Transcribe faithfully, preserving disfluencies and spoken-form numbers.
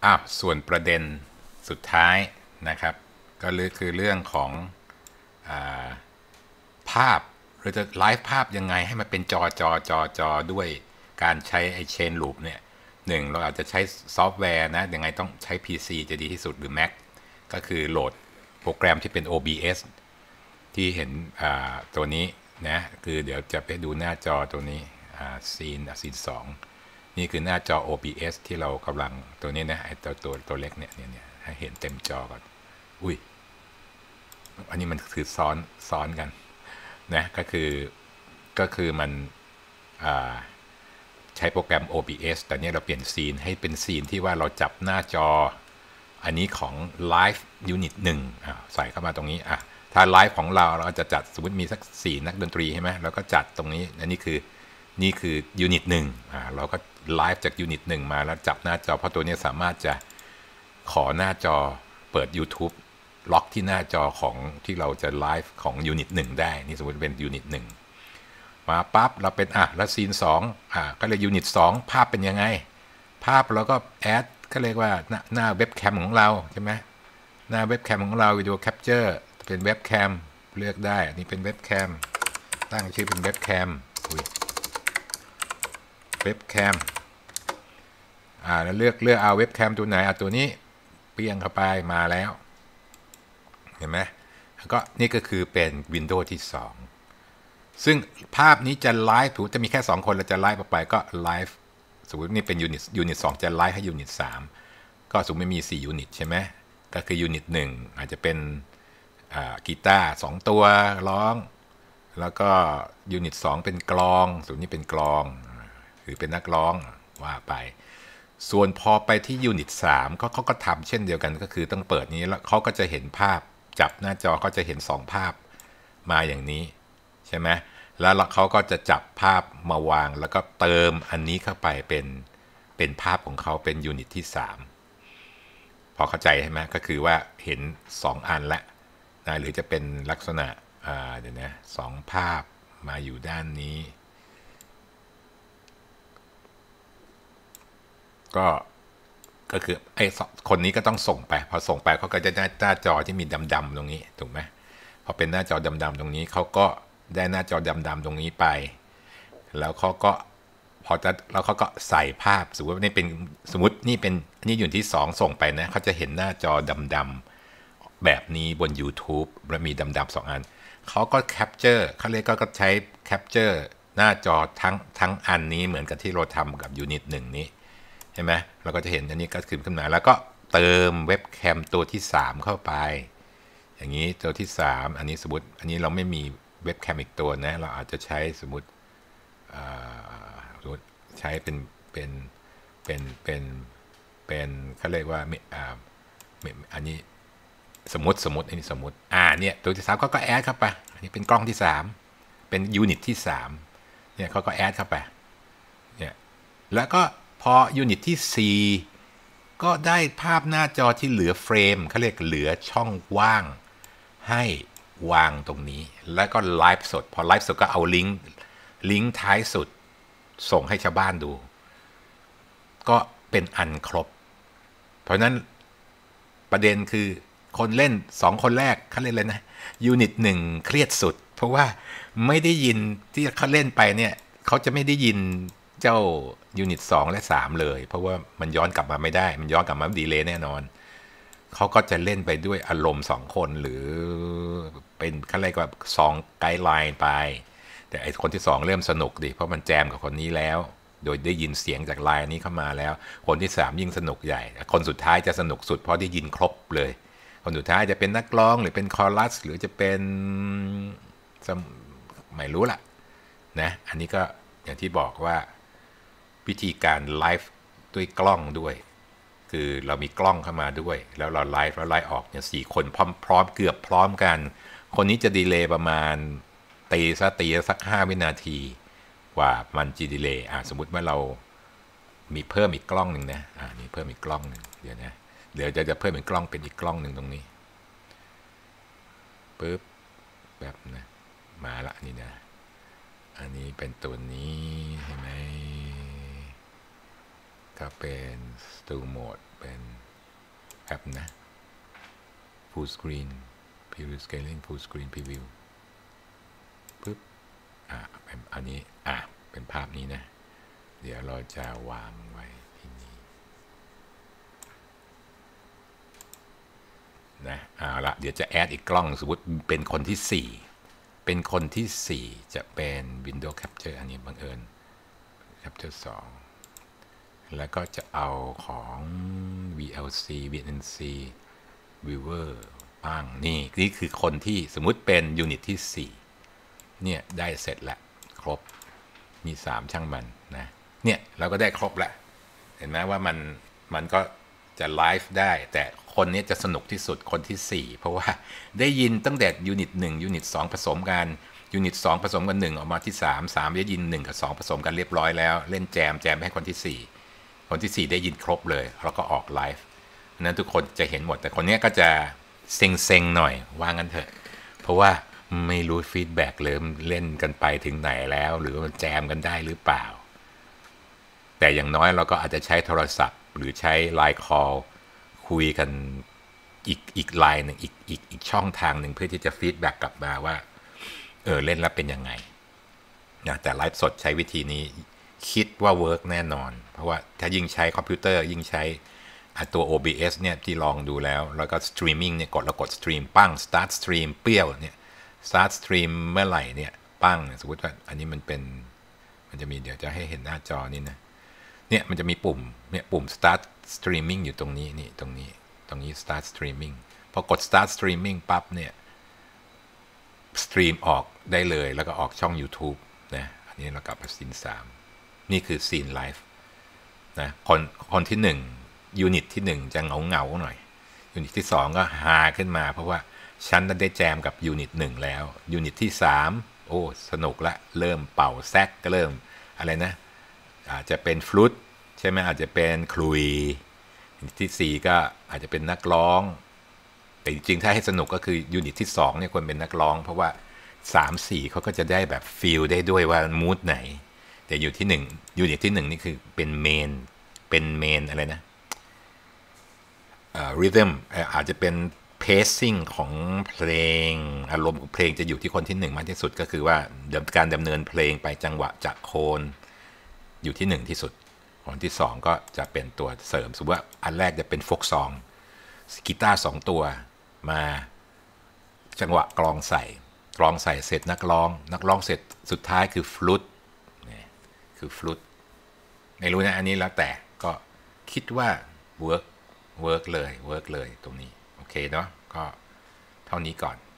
อ้าวส่วนประเด็นสุดท้ายนะครับก็คือเรื่องของอาภาพเราจะไลฟ์ภาพยังไงให้มันเป็นจอจอจอจอด้วยการใช้ไอเชนลูปเนี่ยหนึ่งเราอาจจะใช้ซอฟต์แวร์นะยังไงต้องใช้ พี ซี จะดีที่สุดหรือ Mac ก็คือโหลดโปรแกรมที่เป็น โอ บี เอส ที่เห็นตัวนี้นะคือเดี๋ยวจะไปดูหน้าจอตัวนี้ซีนซีนสองนี่คือหน้าจอ โอ บี เอส ที่เรากำลังตัวนี้นะไอตัวตัวตัวเล็กเนี่ยเนี่ยให้เห็นเต็มจอก่อนอุ้ยอันนี้มันคือซ้อนซ้อนกันนะก็คือก็คือมันใช้โปรแกรม โอ บี เอส แต่นี้เราเปลี่ยนซีนให้เป็นซีนที่ว่าเราจับหน้าจออันนี้ของ Live Unit หนึ่งใส่เข้ามาตรงนี้อ่ะถ้าไลฟ์ของเราเราจะจัดสมมติมีสักสี่นักดนตรีใช่ไหมเราก็จัดตรงนี้อันนี้คือนี่คือยูนิตหนึ่งอ่าเราก็ไลฟ์จากยูนิตหนึ่งมาแล้วจับหน้าจอเพราะตัวนี้สามารถจะขอหน้าจอเปิด YouTube ล็อกที่หน้าจอของที่เราจะไลฟ์ของยูนิตหนึ่งได้นี่สมมติเป็นยูนิตหนึ่งมาปั๊บเราเป็นอ่ะแล้วซีนสองอ่ะก็เลยยูนิตสองภาพเป็นยังไงภาพเราก็แอดก็เรียกว่าหน้าหน้าเว็บแคมของเราใช่ไหมหน้าเว็บแคมของเราวิดีโอแคปเจอร์เป็นเว็บแคมเลือกได้อันนี้เป็นเว็บแคมตั้งชื่อเป็นเว็บแคมเว็บแคมอ่าแล้วเลือกเลือกเอาเว็บแคมตัวไหนเอาตัวนี้เปี้ยงเข้าไปมาแล้วเห็นไหมแล้วก็นี่ก็คือเป็นวินโดว์ที่สองซึ่งภาพนี้จะไลฟ์ถูกจะมีแค่สองคนเราจะไลฟ์ออกไปก็ไลฟ์สมมตินี่เป็นยูนิตยูนิตสองจะไลฟ์ให้ยูนิตสามก็สมมติมีสี่ยูนิตใช่ไหมก็คือยูนิตหนึ่งอาจจะเป็นกีตาร์สองตัวร้องแล้วก็ยูนิตสองเป็นกลองส่วนนี้เป็นกลองหรือเป็นนักร้องว่าไปส่วนพอไปที่ยูนิตสามก็เขาก็ทำเช่นเดียวกันก็คือต้องเปิดนี้แล้วเขาก็จะเห็นภาพจับหน้าจอเขาจะเห็นสองภาพมาอย่างนี้ใช่ไหมแล้วเขาก็จะจับภาพมาวางแล้วก็เติมอันนี้เข้าไปเป็นเป็นภาพของเขาเป็นยูนิตที่สามพอเข้าใจใช่ไหมก็คือว่าเห็นสองอันละนะหรือจะเป็นลักษณะเดี๋ยวนะสองภาพมาอยู่ด้านนี้ก็ก็คือไอ้คนนี้ก็ต้องส่งไปพอส่งไปเขาก็จะได้หน้าจอที่มีดำๆตรงนี้ถูกไหมพอเป็นหน้าจอดำๆตรงนี้เขาก็ได้หน้าจอดำๆตรงนี้ไปแล้วเขาก็พอจะแล้วเขาก็ใส่ภาพสมมติว่านี่เป็นสมมตินี่เป็นนี่อยู่ที่สองส่งไปนะเขาจะเห็นหน้าจอดำๆแบบนี้บน YouTube แล้วมีดำๆสองอันเขาก็แคปเจอร์เขาเรียกก็ใช้แคปเจอร์หน้าจอทั้งทั้งอันนี้เหมือนกับที่เราทำกับยูนิตหนึ่งนี้ใช่ไหมเราก็จะเห็นอันนี้ก็ขึ้นขึ้นมาแล้วก็เติมเว็บแคมตัวที่สามเข้าไปอย่างนี้ตัวที่สามอันนี้สมมติอันนี้เราไม่มีเว็บแคมอีกตัวนะเราอาจจะใช้สมมติใช้เป็นเป็นเป็นเป็นเป็นเขาเรียกว่าอันนี้สมมติสมมติอันนี้สมมติอ่าเนี่ยตัวที่สามเขาก็แอดเข้าไปอันนี้เป็นกล้องที่สามเป็นยูนิตที่สามเนี่ยเขาก็แอดเข้าไปเนี่ยแล้วก็พอยูนิตที่สี่ก็ได้ภาพหน้าจอที่เหลือเฟรมเขาเรียกเหลือช่องว่างให้วางตรงนี้แล้วก็ไลฟ์สดพอไลฟ์สดก็เอาลิงก์ลิงก์ท้ายสุดส่งให้ชาวบ้านดูก็เป็นอันครบเพราะนั้นประเด็นคือคนเล่นสองคนแรกเขาเล่นเลยนะยูนิตหนึ่งเครียดสุดเพราะว่าไม่ได้ยินที่เขาเล่นไปเนี่ยเขาจะไม่ได้ยินเจ้ายูนิตสองและสามเลยเพราะว่ามันย้อนกลับมาไม่ได้มันย้อนกลับมาดีเลย์แน่นอนเขาก็จะเล่นไปด้วยอารมณ์สองคนหรือเป็นเขาเรียกว่าซองไกด์ไลน์ไปแต่ไอคนที่สองเริ่มสนุกดิเพราะมันแจมกับคนนี้แล้วโดยได้ยินเสียงจากไลน์นี้เข้ามาแล้วคนที่สามยิ่งสนุกใหญ่คนสุดท้ายจะสนุกสุดเพราะได้ยินครบเลยคนสุดท้ายจะเป็นนักร้องหรือเป็นคอรัสหรือจะเป็นไม่รู้ล่ะนะอันนี้ก็อย่างที่บอกว่าวิธีการไลฟ์ด้วยกล้องด้วยคือเรามีกล้องเข้ามาด้วยแล้วเราไลฟ์แล้วไลฟ์ออกเนี่ยสี่คนพร้อมพร้อมเกือบพร้อมกันคนนี้จะดีเลย์ประมาณตีซะตีสักห้าวินาทีกว่ามันจะดีเลย์อ่ะสมมติว่าเรามีเพิ่มอีกกล้องหนึ่งนะอ่านี่เพิ่มอีกกล้องหนึ่งเดี๋ยวนะเดี๋ยวจะจะเพิ่มเป็นกล้องเป็นอีกกล้องหนึ่งตรงนี้ปึ๊บแบบนะมาละนี่นะอันนี้เป็นตัวนี้ใช่ไหมก็เป็น Stu Mode เป็นแอปนะ full screen preview scaling full screen preview ปึ๊บอ่ะอันนี้อ่ะเป็นภาพนี้นะเดี๋ยวเราจะวางไว้ที่นี่นะเอาละเดี๋ยวจะแอดอีกกล้องสมมติเป็นคนที่สี่เป็นคนที่สี่จะเป็น Windows Capture อันนี้บังเอิญ Capture สองแล้วก็จะเอาของ วี แอล ซี วี เอ็น ซี Viewer ปั้งนี่นี่คือคนที่สมมุติเป็นยูนิตที่สี่เนี่ยได้เสร็จแล้วครบมีสามช่างมันนะเนี่ยเราก็ได้ครบแล้วเห็นไหมว่ามันมันก็จะไลฟ์ได้แต่คนนี้จะสนุกที่สุดคนที่สี่เพราะว่าได้ยินตั้งแต่ยูนิตหนึ่งยูนิตสองผสมกันยูนิตสองผสมกันหนึ่งออกมาที่สาม สามได้ยินหนึ่งกับสองผสมกันเรียบร้อยแล้วเล่นแจมแจมให้คนที่สี่คนที่สี่ได้ยินครบเลยแล้วก็ออกไลฟ์นั้นทุกคนจะเห็นหมดแต่คนนี้ก็จะเซ็งๆหน่อยว่างั้นเถอะเพราะว่าไม่รู้ฟีดแบ็กเลยเล่นกันไปถึงไหนแล้วหรือมันแจมกันได้หรือเปล่าแต่อย่างน้อยเราก็อาจจะใช้โทรศัพท์หรือใช้ไลน์คอลคุยกันอีกอีกไลน์หนึ่งอีกอีกอีกช่องทางหนึ่งเพื่อที่จะฟีดแบ็กกลับมาว่าเออเล่นแล้วเป็นยังไงนะแต่ไลฟ์สดใช้วิธีนี้คิดว่าเวิร์กแน่นอนเพราะว่าถ้ายิ่งใช้คอมพิวเตอร์ยิ่งใช้ตัว โอ บี เอส เนี่ยที่ลองดูแล้วแล้วก็สตรีมมิ่งเนี่ยกดแล้วกดสตรีมปั้ง start stream เปรี้ยวเนี่ย start stream เมื่อไหร่เนี่ยปั้งสมมติว่าอันนี้มันเป็นมันจะมีเดี๋ยวจะให้เห็นหน้าจอนี่นะเนี่ยมันจะมีปุ่มเนี่ยปุ่ม start streaming อยู่ตรงนี้นี่ตรงนี้ตรงนี้ start streaming พอกด start streaming ปั๊บเนี่ยสตรีมออกได้เลยแล้วก็ออกช่อง YouTube นะอันนี้เรากลับมาซีนสามนี่คือซีนไลฟ์นะคนคนที่หนึ่งยูนิตที่หนึ่งจะเหงาเหงาหน่อยยูนิตที่สองก็ฮาขึ้นมาเพราะว่าฉันได้แจมกับยูนิตหนึ่งแล้วยูนิตที่สามโอ้สนุกละเริ่มเป่าแซกก็เริ่มอะไรนะอาจจะเป็นฟลุตใช่ไหมอาจจะเป็นคลุยที่สี่ก็อาจจะเป็นนักร้องแต่จริงๆถ้าให้สนุกก็คือยูนิตที่สองเนี่ยควรเป็นนักร้องเพราะว่าสาม สี่เขาก็จะได้แบบฟีลได้ด้วยว่ามูดไหนแต่อยู่ที่หนึ่งยูนิตที่หนึ่งนี่คือเป็นเมนเป็นเมนอะไรนะริทึมอาจจะเป็นเพซซิ่งของเพลงอารมณ์ของเพลงจะอยู่ที่คนที่หนึ่งมากที่สุดก็คือว่าการดำเนินเพลงไปจังหวะจากโคนอยู่ที่หนึ่งที่สุดคนที่สองก็จะเป็นตัวเสริมสมมติว่าอันแรกจะเป็นโฟกซองกีตาร์สองตัวมาจังหวะกลองใส่กลองใส่เสร็จนักร้องนักร้องเสร็จสุดท้ายคือฟลุตนี่คือฟลุตไม่รู้นะอันนี้แล้วแต่ก็คิดว่าเวิร์กเวิร์กเลยเวิร์กเลยตรงนี้โอเคเนาะก็เท่านี้ก่อน